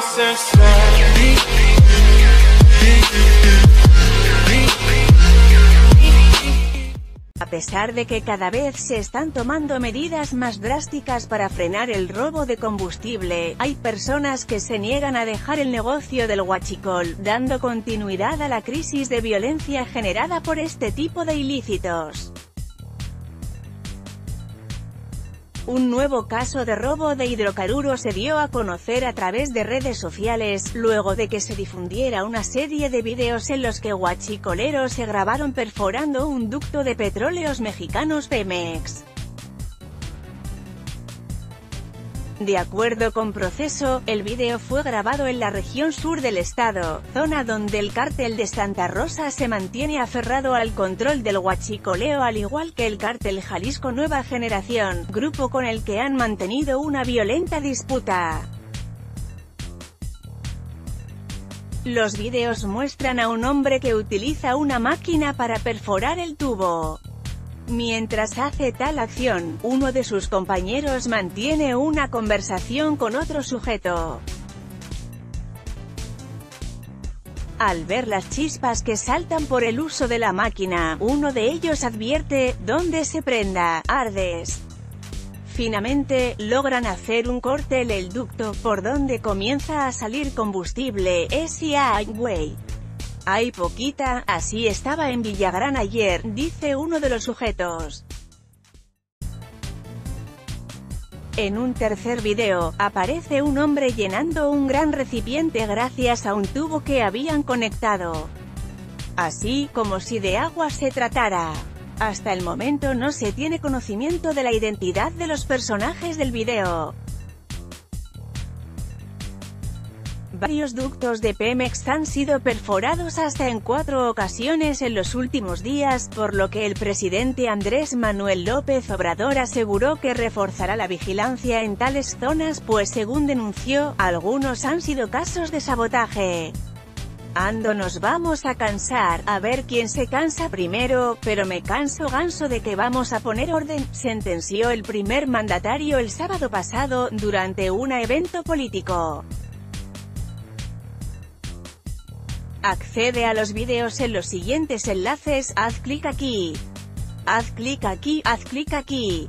A pesar de que cada vez se están tomando medidas más drásticas para frenar el robo de combustible, hay personas que se niegan a dejar el negocio del huachicol, dando continuidad a la crisis de violencia generada por este tipo de ilícitos. Un nuevo caso de robo de hidrocarburos se dio a conocer a través de redes sociales, luego de que se difundiera una serie de videos en los que huachicoleros se grabaron perforando un ducto de Petróleos Mexicanos Pemex. De acuerdo con Proceso, el video fue grabado en la región sur del estado, zona donde el cártel de Santa Rosa se mantiene aferrado al control del huachicoleo, al igual que el cártel Jalisco Nueva Generación, grupo con el que han mantenido una violenta disputa. Los videos muestran a un hombre que utiliza una máquina para perforar el tubo. Mientras hace tal acción, uno de sus compañeros mantiene una conversación con otro sujeto. Al ver las chispas que saltan por el uso de la máquina, uno de ellos advierte: "¿Dónde se prenda, ardes". Finalmente, logran hacer un corte en el ducto, por donde comienza a salir combustible. Güey. Hay poquita, así estaba en Villagrán ayer, dice uno de los sujetos. En un tercer video, aparece un hombre llenando un gran recipiente gracias a un tubo que habían conectado. Así, como si de agua se tratara. Hasta el momento no se tiene conocimiento de la identidad de los personajes del video. Varios ductos de Pemex han sido perforados hasta en 4 ocasiones en los últimos días, por lo que el presidente Andrés Manuel López Obrador aseguró que reforzará la vigilancia en tales zonas, pues según denunció, algunos han sido casos de sabotaje. Nos vamos a cansar, a ver quién se cansa primero, pero me canso ganso de que vamos a poner orden, sentenció el primer mandatario el sábado pasado, durante un evento político. Accede a los videos en los siguientes enlaces, haz clic aquí. Haz clic aquí, haz clic aquí.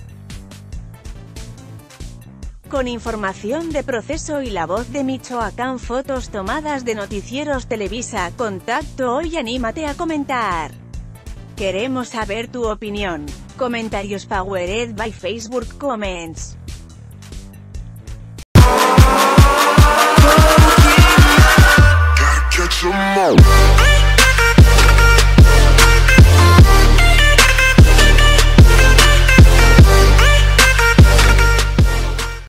Con información de Proceso y La Voz de Michoacán, fotos tomadas de noticieros Televisa, contacto hoy, anímate a comentar. Queremos saber tu opinión. Comentarios powered by Facebook Comments.